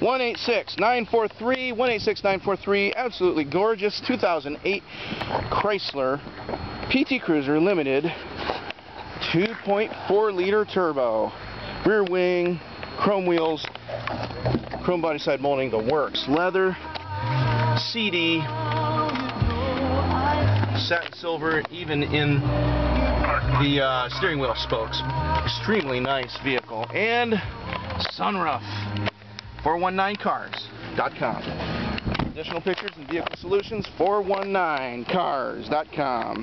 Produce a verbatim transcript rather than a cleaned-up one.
one eight six nine four three, one eight six nine four three. Absolutely gorgeous two thousand eight Chrysler P T Cruiser Limited two point four liter turbo. Rear wing, chrome wheels, chrome body side molding, the works. Leather, C D, satin silver, even in the uh, steering wheel spokes. Extremely nice vehicle. And sunroof. four one nine cars dot com. Additional pictures and vehicle solutions, four one nine cars dot com.